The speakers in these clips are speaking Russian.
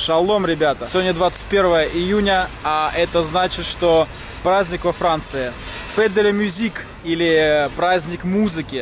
Шалом, ребята! Сегодня 21 июня, а это значит, что праздник во Франции. Fête de la musique, или праздник музыки.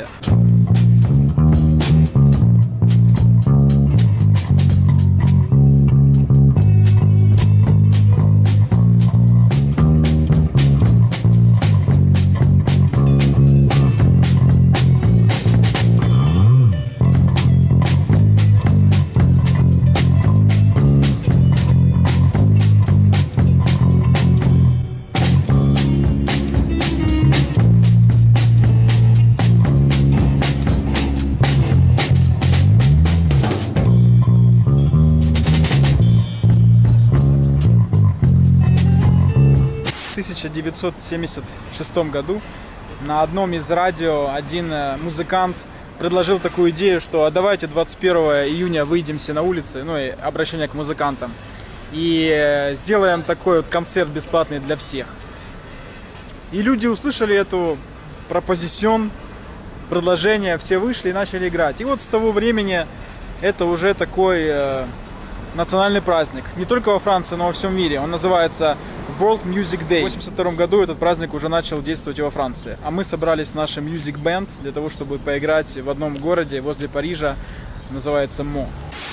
В 1976 году на одном из радио один музыкант предложил такую идею, что давайте 21 июня выйдем все на улицы, ну и обращение к музыкантам, и сделаем такой вот концерт бесплатный для всех. И люди услышали эту пропозицион, предложение, все вышли и начали играть. И вот с того времени это уже такой национальный праздник, не только во Франции, но во всем мире. Он называется World Music Day. В 1982 году этот праздник уже начал действовать и во Франции. А мы собрались с нашим Music Band для того, чтобы поиграть в одном городе возле Парижа, называется Мо.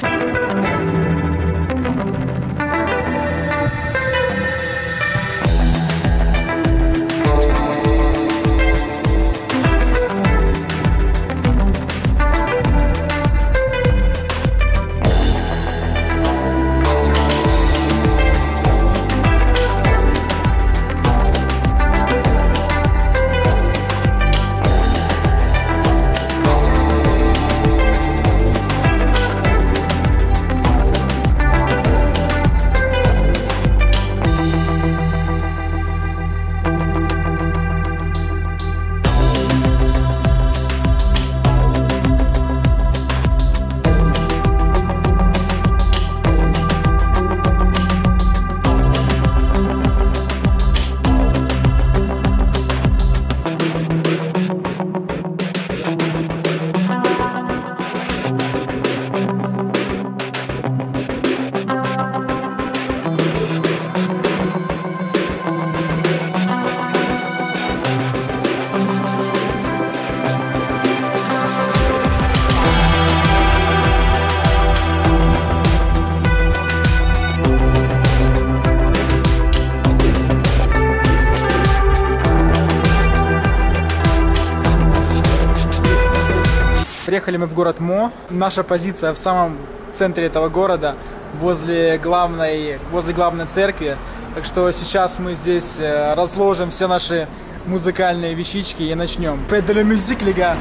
Приехали мы в город Мо. Наша позиция в самом центре этого города, возле главной церкви. Так что сейчас мы здесь разложим все наши музыкальные вещички и начнем. Fête de la musique, les gars!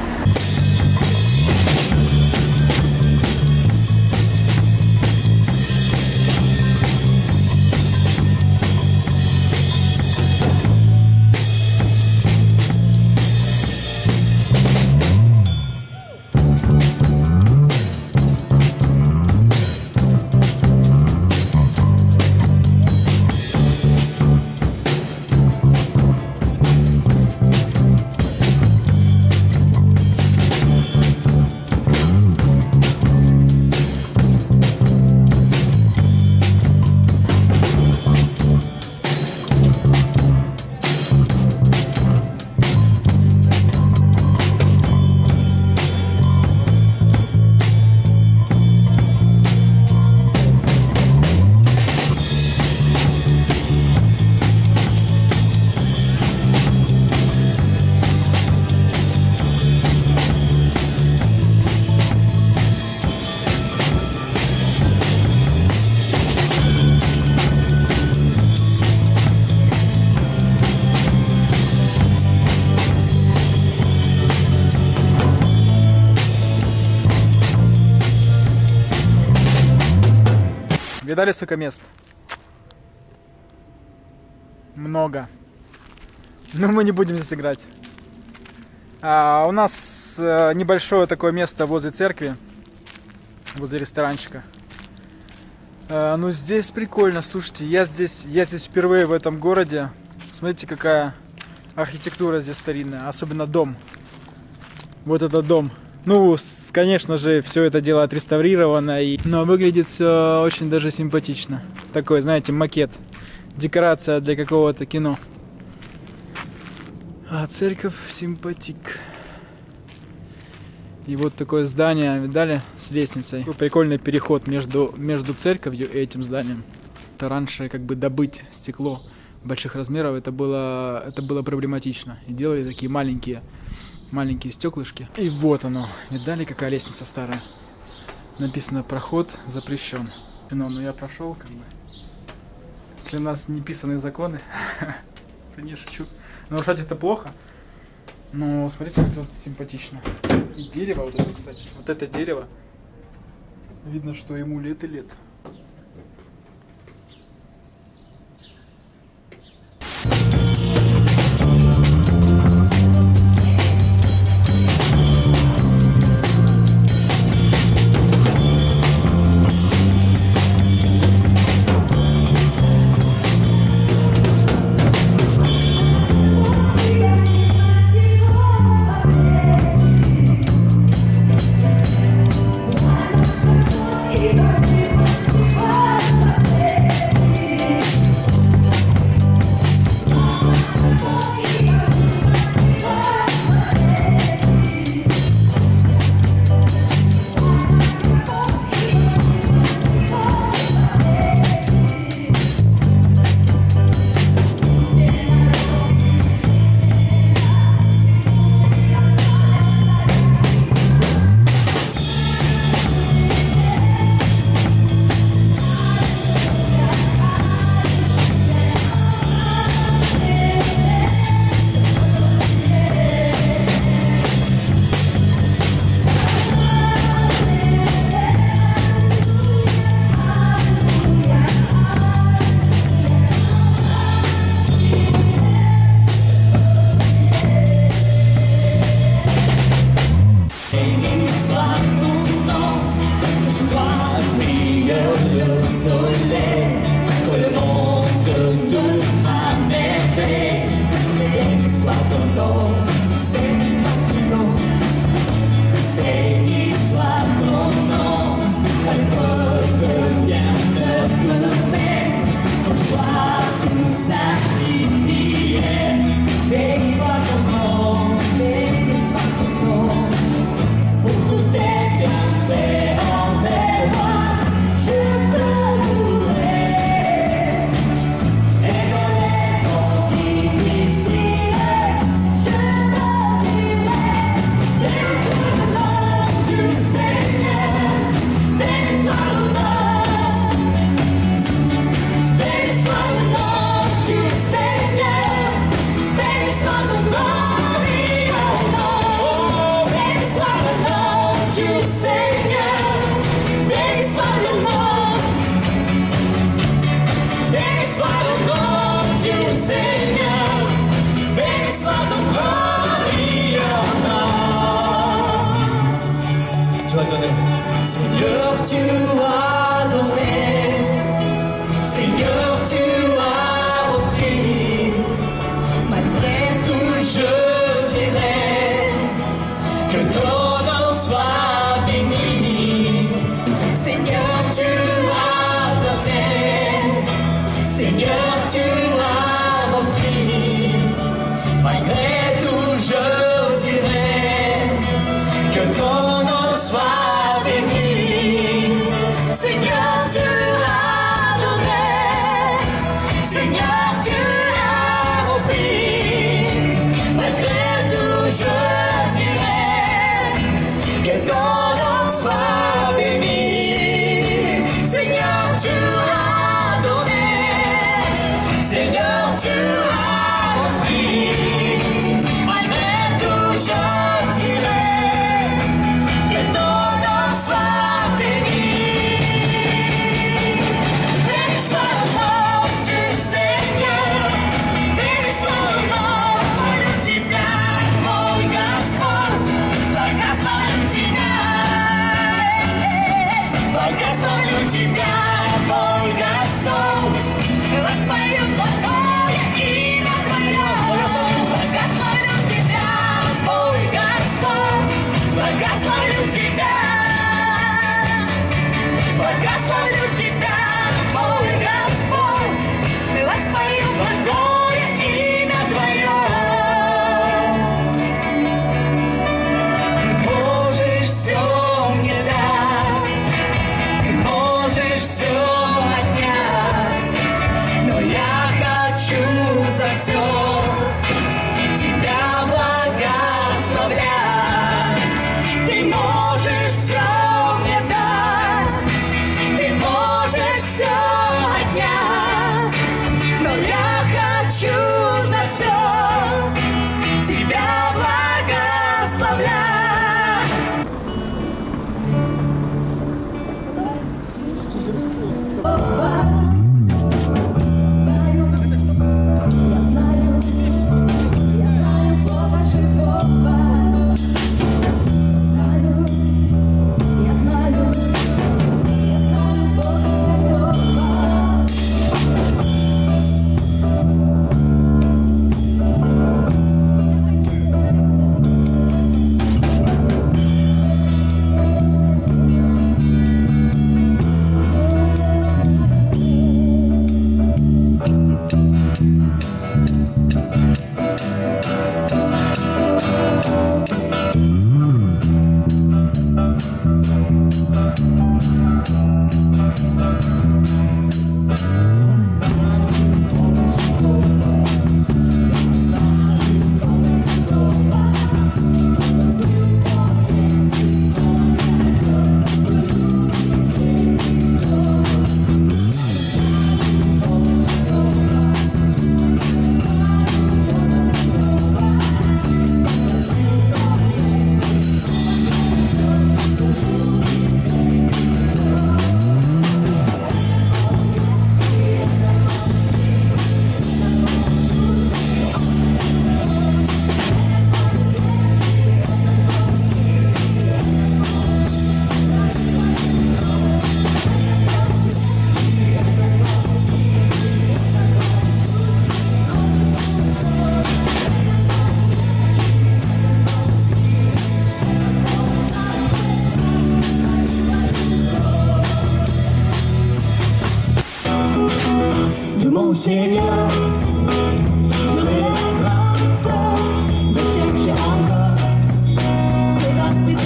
Видали, сука, мест? Много. Но мы не будем здесь играть. У нас небольшое такое место возле церкви, возле ресторанчика. Ну здесь прикольно, слушайте, я здесь впервые в этом городе. Смотрите, какая архитектура здесь старинная, особенно дом. Вот этот дом. Ну, конечно же, все это дело отреставрировано, но выглядит все очень даже симпатично. Такой, знаете, макет, декорация для какого-то кино. А церковь симпатик. И вот такое здание, видали, с лестницей. Прикольный переход между церковью и этим зданием. Это раньше как бы добыть стекло больших размеров, это было проблематично. И делали такие маленькие стеклышки. И вот оно. Видали, какая лестница старая? Написано: проход запрещен. Но я прошел, как бы. Для нас неписанные законы. Да не шучу. Нарушать это плохо. Но смотрите, как это симпатично. И дерево вот это, кстати. Вот это дерево. Видно, что ему лет и лет. Seigneur, tu as donné, Seigneur, tu as repris. Malgré tout, je dirais que ton nom soit béni. Seigneur, tu as donné, Seigneur, tu as repris. Malgré tout, je dirais que ton nom soit béni. Seigneur, tu as donné, Seigneur, tu as repris. Malgré tout, je dirais que ton nom soit béni. Seigneur, tu as donné, Seigneur, tu as repris. Malgré tout, je dirais que ton nom soit béni. Béni soit le nom du Seigneur, béni soit le nom de Тебя, мой Господь, благословлю Тебя, благословлю Тебя, мой Господь, воспою святое имя Твое, благословлю Тебя, мой Господь, благословлю Тебя. Mon Seigneur, je vais la grâce de chercher encore cet aspect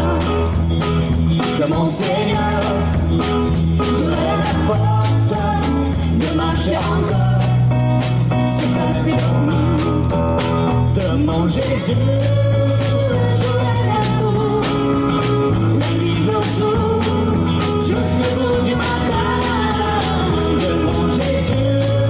de mon Seigneur, je vais la force de marcher encore cet aspect de mon Jésus. Je vais l'amour, la vie le jour, jusqu'au bout du matin de mon Jésus.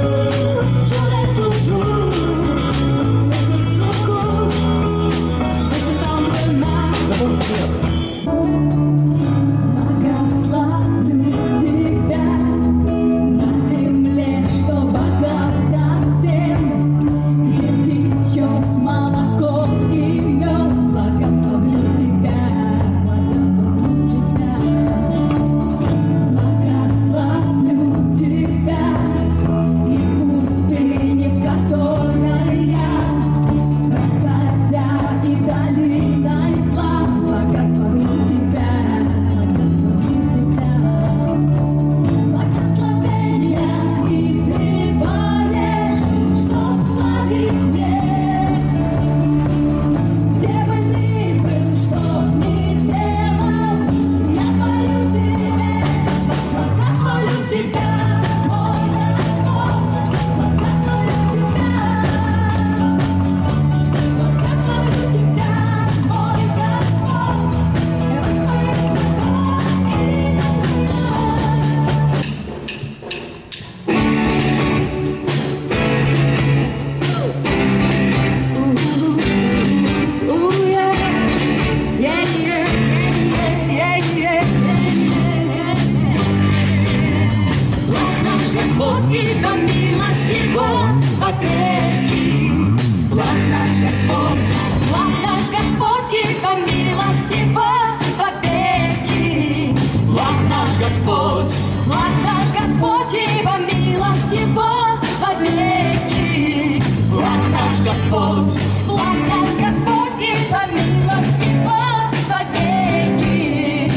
Господь, благ наш Господь, и по милости Бог вовеки. Благ наш Господь, и по милости Бог вовеки.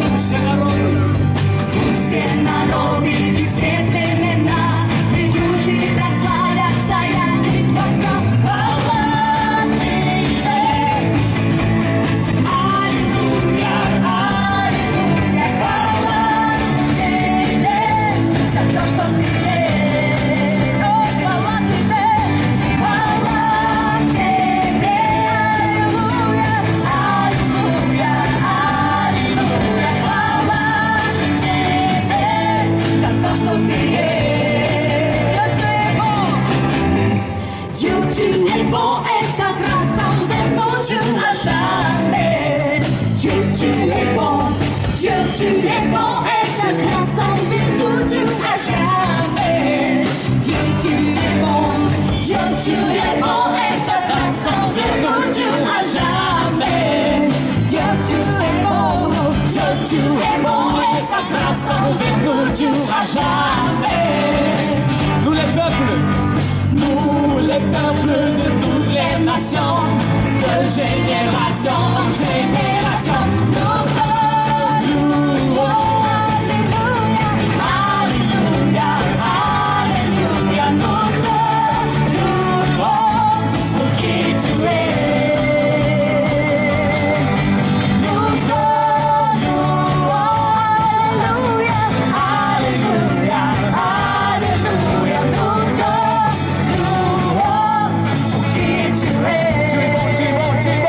Все народы и все племена, люди прославят Царя и Творца. Хвала Тебе, аллилуйя, аллилуйя, хвала Тебе за то, что Ты есть. О, хвала Тебе, аллилуйя, аллилуйя, аллилуйя, хвала Тебе за то, Dieu, tu es bon. Dieu, tu es bon et ta grâce envers nous durera jamais. Dieu, tu es bon. Dieu, tu es bon et ta grâce envers nous durera jamais. Dieu, tu es bon. Dieu, tu es bon et ta grâce envers nous durera jamais. Nous les peuples, de toutes les nations, de génération en génération, nous te louons. Alléluia, alléluia, alléluia, nous te louons pour qui tu es. Nous te louons. Alléluia, alléluia, alléluia, nous te louons pour qui tu es. tu es bon, tu es bon, tu es bon.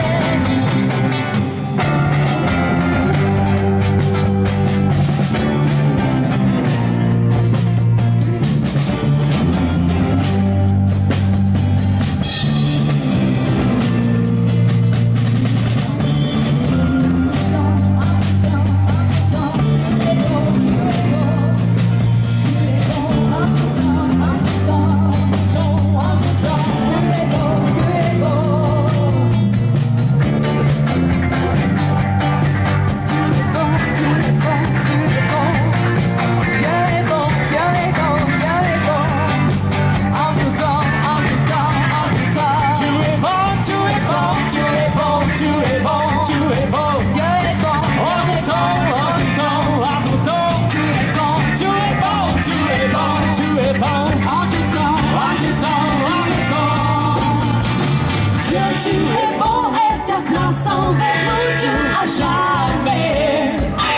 Tu es bon et ta grâce envers nous durera jamais.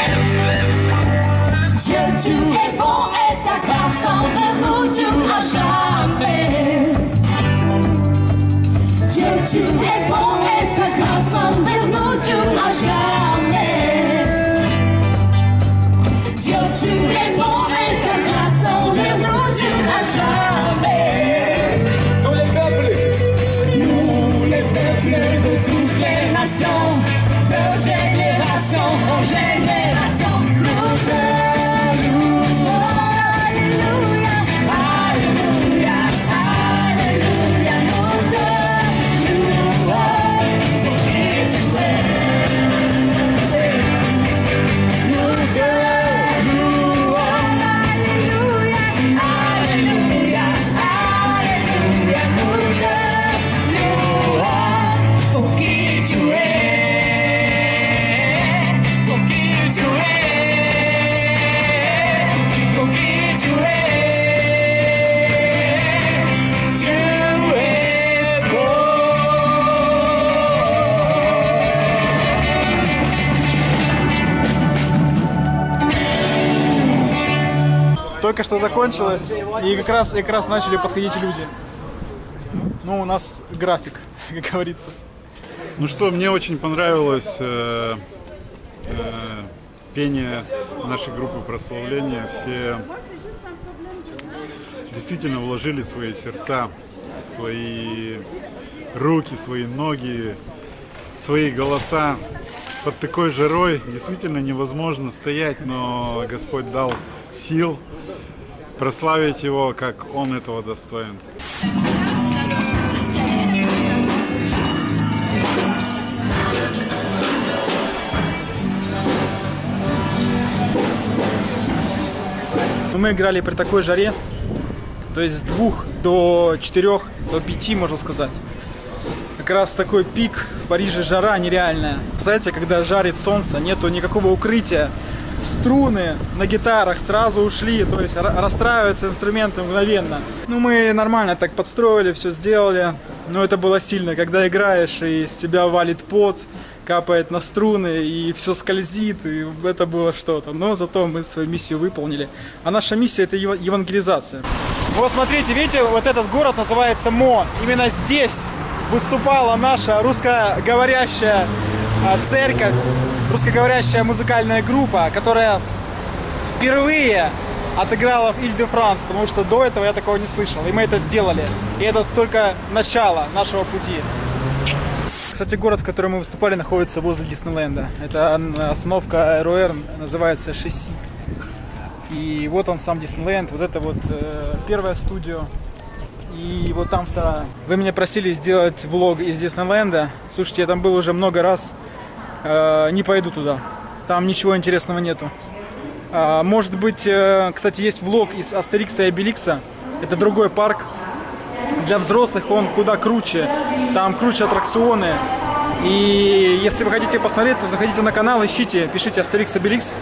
Dieu, tu es bon et ta grâce envers nous durera jamais. Dieu, tu es bon et ta grâce envers nous durera jamais. Dieu, tu es bon et ta grâce envers nous durera jamais. Nous les peuples, De toutes les nations, de génération en génération, nous te louons. Alléluia, alléluia, alléluia, nous te louons pour qui tu es. Nous te louons. Alléluia, alléluia, alléluia, nous te louons. Pour qui tu es, pour qui tu es, pour qui tu es, Dieu est beau. Только что закончилось, и как раз начали подходить люди. Ну, у нас график, как говорится. Ну что, мне очень понравилось пение нашей группы прославления. Все действительно вложили свои сердца, свои руки, свои ноги, свои голоса. Под такой жарой действительно невозможно стоять, но Господь дал сил прославить Его, как Он этого достоин. Мы играли при такой жаре, то есть с 2 до 4, до 5, можно сказать. Как раз такой пик в Париже, жара нереальная. Представляете, когда жарит солнце, нету никакого укрытия, струны на гитарах сразу ушли, то есть расстраиваются инструменты мгновенно. Ну, мы нормально так подстроили, все сделали, но это было сильно, когда играешь и с тебя валит пот, капает на струны и все скользит, и это было что-то. Но зато мы свою миссию выполнили. А наша миссия — это евангелизация. Вот смотрите, видите, вот этот город называется Мо. Именно здесь выступала наша русскоговорящая церковь, русскоговорящая музыкальная группа, которая впервые отыграла в Иль-де-Франс, потому что до этого я такого не слышал. И мы это сделали. И это только начало нашего пути. Кстати, город, в котором мы выступали, находится возле Диснейленда. Это остановка Аэроэр, называется Шесси. И вот он сам Диснейленд, вот это вот первая студия. И вот там вторая. Вы меня просили сделать влог из Диснейленда. Слушайте, я там был уже много раз. Не пойду туда. Там ничего интересного нету. Может быть, кстати, есть влог из Астерикса и Обеликса. Это другой парк. Для взрослых он куда круче. Там круче аттракционы. И если вы хотите посмотреть, то заходите на канал, ищите, пишите Астерикс Обеликс.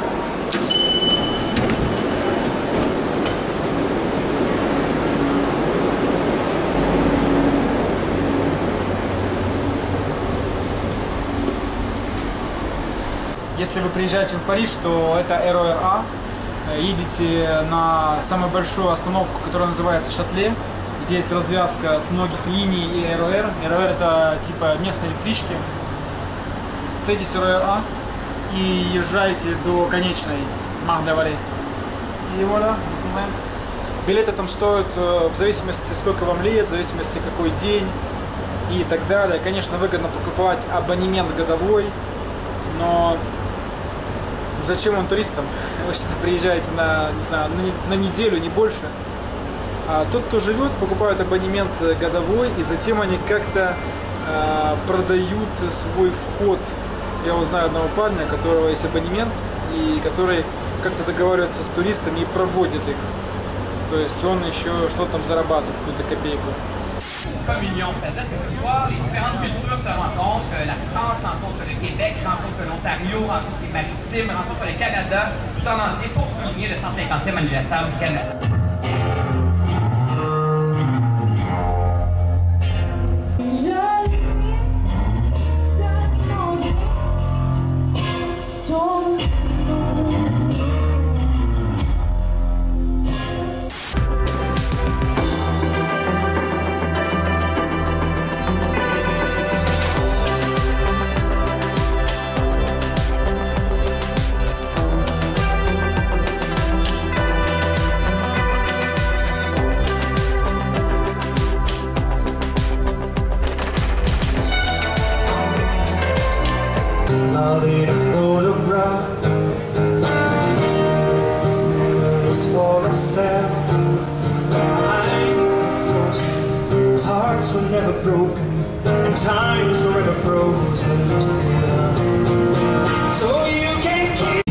Если вы приезжаете в Париж, то это RER. Едете на самую большую остановку, которая называется Шатле, где есть развязка с многих линий и RER. RER это типа местные электрички. Садитесь в RER и езжаете до конечной Мах-де-Вале. И voilà, Диснейленд. Билеты там стоят в зависимости, сколько вам лет, в зависимости, какой день и так далее. Конечно, выгодно покупать абонемент годовой, но зачем он туристам? Вы сюда приезжаете не знаю, на неделю, не больше. А тот, кто живет, покупают абонемент годовой, и затем они как-то продают свой вход. Я узнаю одного парня, у которого есть абонемент, и который как-то договаривается с туристами и проводит их. То есть он еще что-то там зарабатывает, какую-то копейку. Communion, c'est-à-dire que ce soir, les différentes cultures se rencontrent. La France rencontre le Québec, rencontre l'Ontario, rencontre les Maritimes, rencontre le Canada, tout en entier pour souligner le 150e anniversaire du Canada. Not in a photograph. This mirror is for ourselves. Eyes are closed, hearts were never broken, and times were never frozen. So you can keep.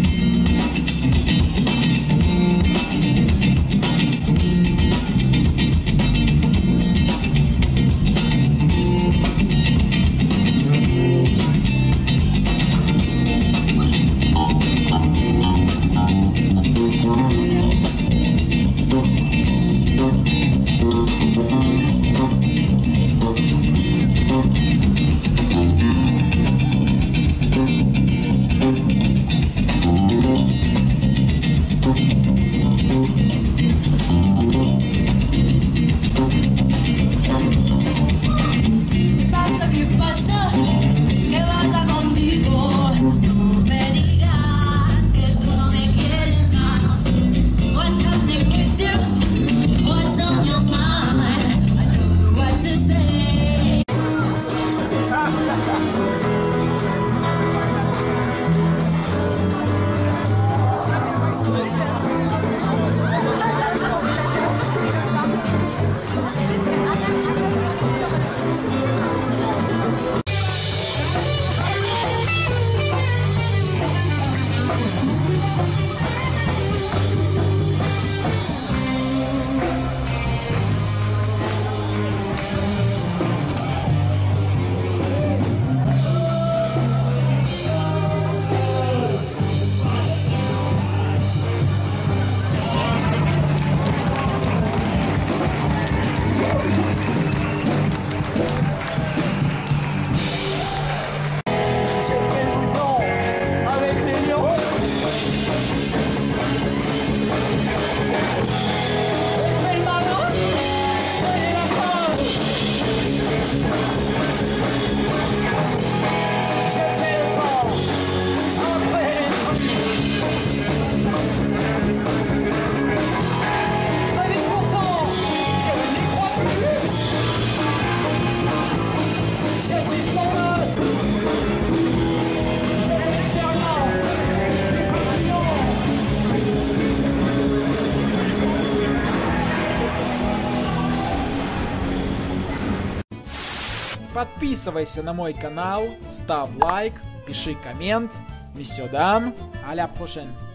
Подписывайся на мой канал, ставь лайк, пиши коммент. Мисёдам. À la prochaine.